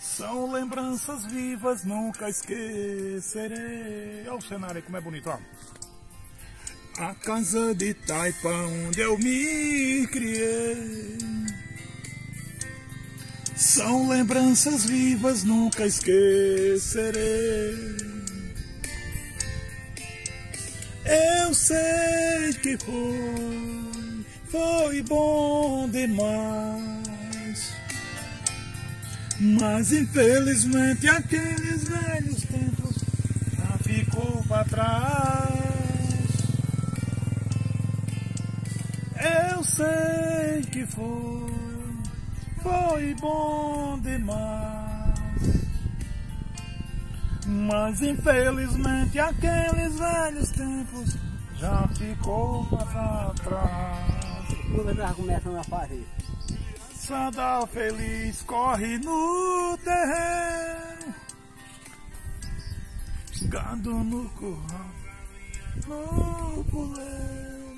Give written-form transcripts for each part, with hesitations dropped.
São lembranças vivas, nunca esquecerei. Olha o cenário aí como é bonito, ó. A casa de taipa onde eu me criei. São lembranças vivas, nunca esquecerei. Eu sei que foi bom demais, mas infelizmente aqueles velhos tempos já ficou para trás. Eu sei que foi bom demais, mas infelizmente aqueles velhos tempos já ficou para trás. Nunca já começam a fazer. Sandal feliz corre no terreno, gado no curral, no puleiro.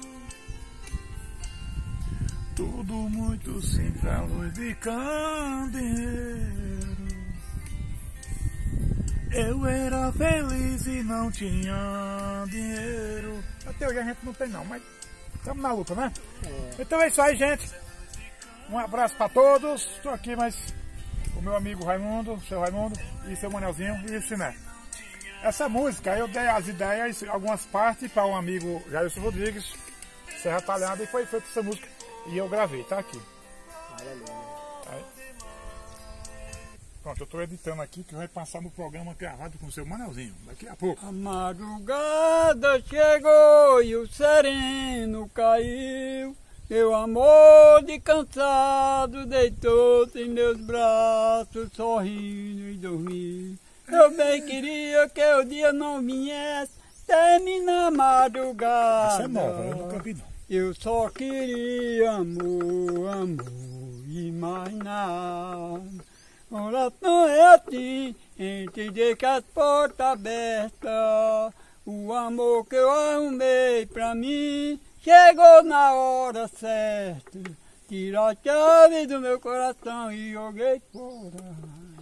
Tudo muito simples à luz de candeeiro. Eu era feliz e não tinha dinheiro. Até hoje a gente não tem não, mas estamos na luta, né? Então é isso aí, gente. Um abraço para todos. Estou aqui, mas o meu amigo Raimundo, seu Raimundo e seu Manelzinho e o Siné. Essa música eu dei as ideias, algumas partes para um amigo Jailson Rodrigues, Serra Talhada, e foi feita essa música. E eu gravei, tá aqui. Aí. Pronto, eu estou editando aqui que vai passar no programa gravado com o seu Manelzinho, daqui a pouco. A madrugada chegou e o sereno caiu. Meu amor de cansado deitou-se em meus braços, sorrindo e dormiu. Eu bem queria que o dia não viesse, termina a madrugada. Essa é nova, eu nunca vi não. Eu só queria amor, amor e mais nada. Oração é assim, entender que as portas abertas. O amor que eu arrumei pra mim chegou na hora certa. Tirou a chave do meu coração e joguei fora.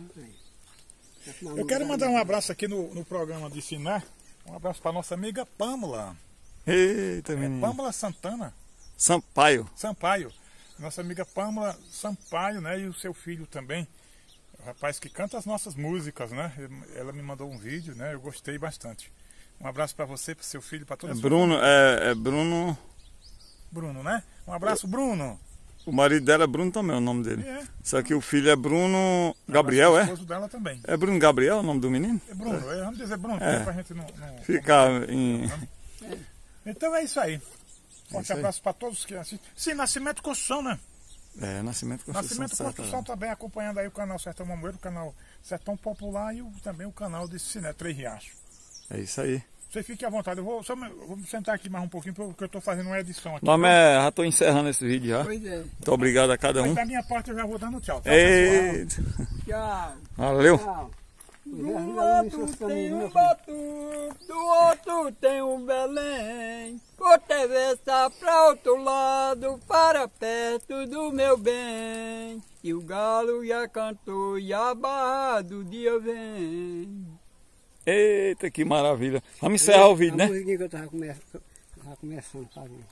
Eu quero mandar um abraço aqui no programa de Siné. Um abraço para nossa amiga Pâmela. Eita, menino. Pâmela Santana. Sampaio. Sampaio. Nossa amiga Pâmela Sampaio, né? E o seu filho também. O rapaz que canta as nossas músicas, né? Ela me mandou um vídeo, né? Eu gostei bastante. Um abraço para você, para seu filho, para toda a sua Bruno, família. é Bruno. Bruno, né? Um abraço, Bruno. O marido dela é Bruno também, o nome dele. É. Só que o filho é Bruno Gabriel, O é? esposo dela também. É Bruno Gabriel o nome do menino? É Bruno, vamos dizer Bruno, pra gente não Ficar em... Então é isso aí. Forte abraço para todos que assistem. Sim, Nascimento Construção, né? É, Nascimento Construção. Nascimento Construção também acompanhando aí o canal Sertão Mamoeiro, o canal Sertão Popular e também o canal de Siné Três Riachos. É isso aí. Você fique à vontade, eu vou sentar aqui mais um pouquinho porque eu estou fazendo uma edição aqui. Já estou encerrando esse vídeo já. Pois é. Muito obrigado a cada um. Mas da minha parte eu já vou dando tchau. Eita. Tchau. Valeu. Tchau. Do lado tem um batu, do outro tem um Belém. Vou atravessar para outro lado, para perto do meu bem. E o galo já cantou e a barra do dia vem. Eita, que maravilha. Vamos encerrar o vídeo, A né? musiquinha que eu tava começando a fazer.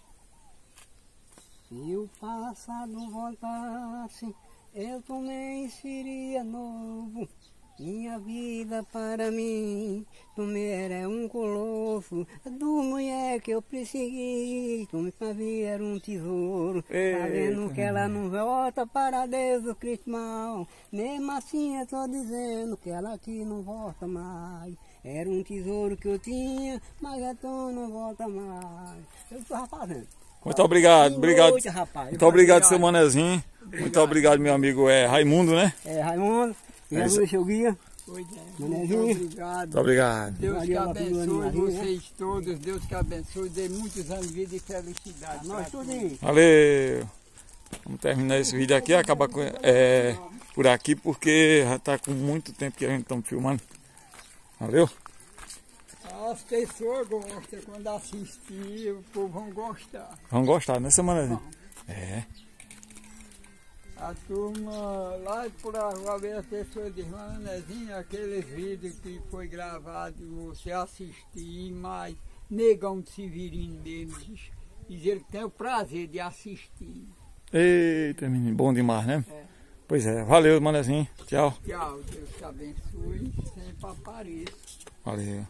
Se o passado voltasse, eu também seria novo. Minha vida para mim, tu me era um colosso. Do mulher que eu persegui, tu me fazia era um tesouro. Tá vendo que ela não volta para Deus o Cristo mal. Mesmo assim eu tô dizendo que ela aqui não volta mais. Era um tesouro que eu tinha, mas então não volta mais. Eu tô fazendo. Muito obrigado, obrigado. Noite, rapaz. Muito obrigado, seu Manezinho. Muito obrigado, meu amigo Raimundo, né? É, Raimundo. É isso. Seu guia. Pois é. Manezinho. Muito obrigado. Muito obrigado. Deus que Valeu, abençoe Manezinho, né? vocês todos. Deus que abençoe. Dê muitos anos de vida e felicidade. Nós pra tudinho. Valeu. Vamos terminar esse vídeo aqui, acabar por aqui, porque já está com muito tempo que a gente está filmando. Valeu. As pessoas gostam quando assistir, o povo vão gostar. Vão gostar, né, seu Manezinho? É. A turma lá por a rua vê as pessoas dizem, Manezinho, aqueles vídeos que foi gravado, você assistir, mas negão de Severino deles, diz ele que tem o prazer de assistir. Eita, menino, bom demais, né? É. Pois é, valeu, Manezinho. Tchau. Tchau, Deus te abençoe, sempre apareça. Valeu.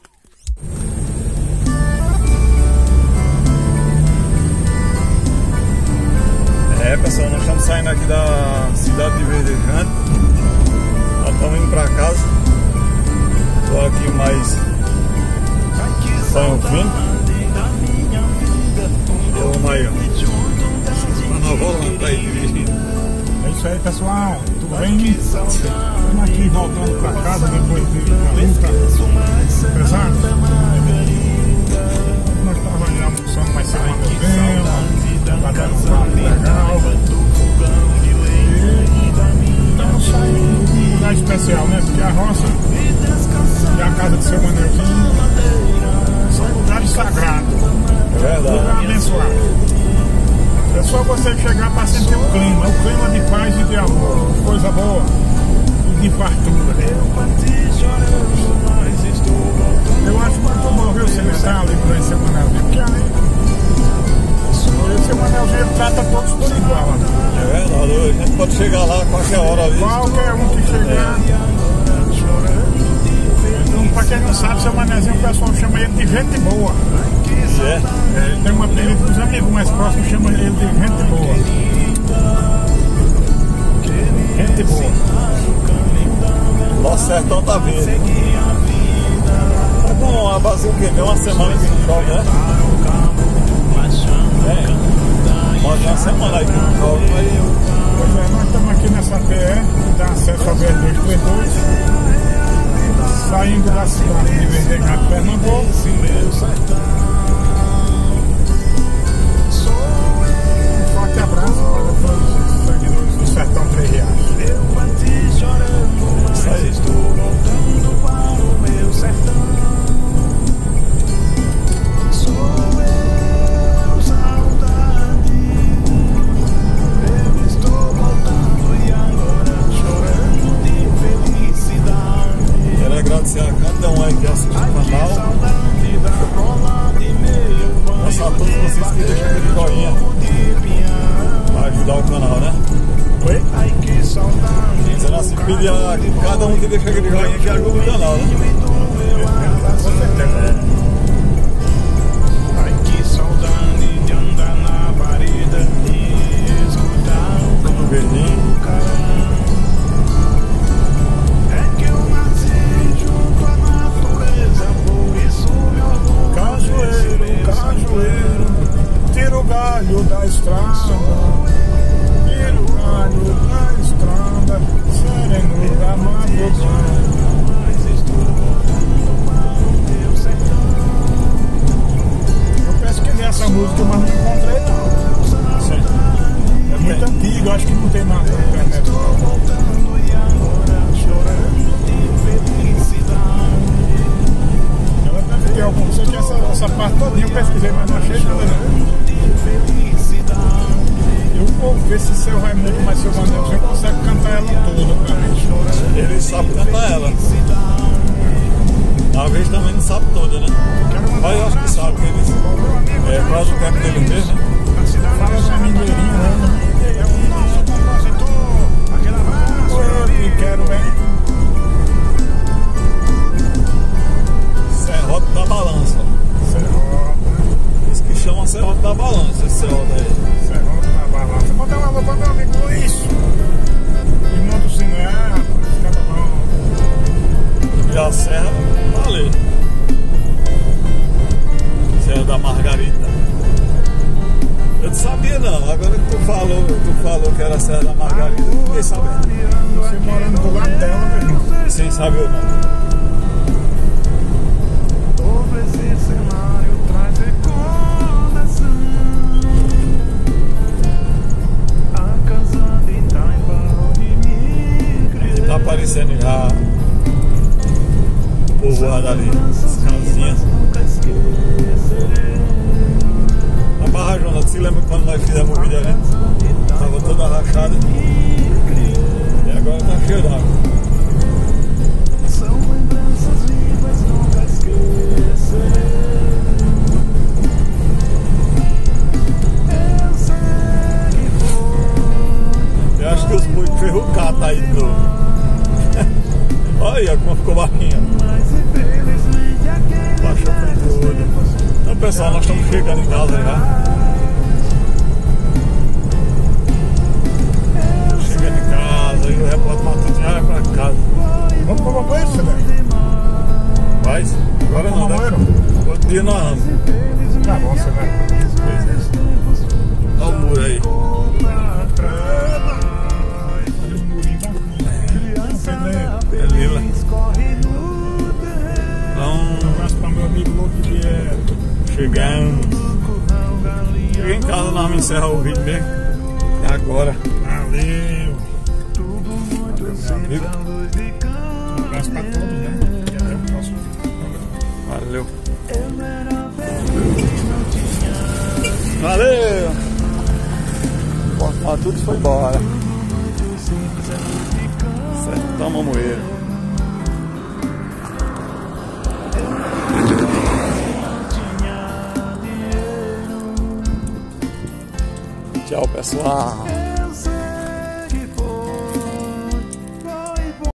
É, pessoal, nós estamos saindo aqui da cidade de Verdejante. Nós estamos indo para casa. Estou aqui mais São Fim. Eu, Maio. A nova volta aí dirigindo. É isso aí, pessoal. Tudo bem? Estamos aqui voltando para casa depois de uma luta pesada. Nós estávamos aí almoçando mais cedo no tempo, batendo um papo legal. E estamos saindo de um lugar especial, né? Porque a roça e a casa do seu Manelzinho são lugares sagrados. É verdade. Lugar abençoado. É só você chegar para sentir o clima de paz e de amor, coisa boa e de fartura. Eu acho muito bom, viu, você entrar ali por esse Manelzinho, porque aí esse Manelzinho trata todos por igual. É verdade, a gente pode chegar lá a qualquer hora ali. Qualquer um que chegar. Então, para quem não sabe, seu Manezinho, o pessoal chama ele de gente boa. Ele tem um apelido que os amigos mais próximos chamam ele de gente boa. Gente boa. Nosso sertão tá verde. Tá com a base o quê? Tem uma semana que não chove, né? É. Pode uma semana aí que não chove, mas... Pois é, nós estamos aqui nessa PE, que dá acesso ao BR-232, saindo da cidade de Verdejante, Pernambuco. Um forte abraço para todos os seguidores do Sertão Três Riachos. Isso aí. Estou voltando para o meu sertão. Sou eu, saudade. Eu estou voltando e agora chorando de felicidade. Quero agradecer a cada um aí que assiste o canal. Saudade da cola de meio banho. Nossa, a todos vocês que deixam aquele joinha para ajudar o canal, né? Oi? Ai, que saudade. Dizendo assim, pedir a cada um que deixa aquele joinha que ajuda o canal, né? Com certeza. Ai, que saudade de andar na vareda e escutar o Tudo verdinho. É que eu nasci junto à natureza, por isso me orgulho. Cajueiro, tira o galho da estrada. Tira o galho da estrada, sereno da madrugada. Mas estou voltando para o meu sertão. Eu pesquisei essa música, mas não encontrei não. Certo? É muito antiga, eu acho que não tem nada na internet. Estou voltando e agora chorando de felicidade. Ela deve ter algum, sei que essa parte todinha eu pesquisei, mas não achei nada não. Eu vou ver se seu Raimundo, mas seu Manelzinho consegue cantar ela toda pra mim. Ele sabe cantar ela. Uma vez também não sabe toda, né? Mas eu acho que sabe, porque ele é quase o tempo dele mesmo, né? Fala essa mineirinha, né? É o nosso compositor. Aquele abraço. Eu que quero, hein? Serrote da Balança. Serrote. Isso que chama Serrote da Balança, esse serrote aí. Serrote da Balança. Manda um alô para meu amigo Luiz. Irmão do Cineado, esse cara bom. E a serra, valeu. Serra da Margarita. Eu não sabia não, agora que tu falou que era a Serra da Margarita, eu fiquei sabendo. Você morando do lado dela, meu irmão. Sem saber o nome. Todo esse cenário traz recordação. A casa de Itaimbá onde me criei. Tá aparecendo já o povoado ali, as casinhas. Nunca esquecerei. A Barra Jona, tu se lembra quando nós fizemos o vídeo ali? Tava toda rachada. agora tá cheio d'água. São lembranças vivas, nunca esquecer. Eu sei que vou. Eu acho que os boi ferrucados tá aí de novo. Olha como ficou baixinha. Mas infelizmente aquele Baixou por tudo. Então pessoal, nós estamos chegando em casa já. Chegando em casa e o repórter Matheus já vai pra casa. Vamos tomar banho, Cidade? Vai? Agora não, né? Outro dia nós vamos. Tá bom, Cidade. Olha o muro aí. É lila. Então, abraço pra meu amigo louco que é. chegamos. Cheguei em casa, nós vamos encerrar o vídeo mesmo. É agora. Valeu. Meu amigo. Um abraço pra todos, né? E até o próximo. Valeu. Valeu. Bom, tudo foi embora. Sertão Mamoeiro. Tchau, pessoal.